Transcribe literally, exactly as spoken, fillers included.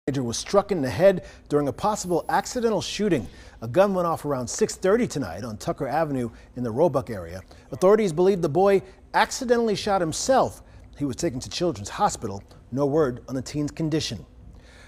Teenager was struck in the head during a possible accidental shooting. A gun went off around six thirty tonight on Tucker Avenue in the Roebuck area. Authorities believe the boy accidentally shot himself. He was taken to Children's Hospital. No word on the teen's condition.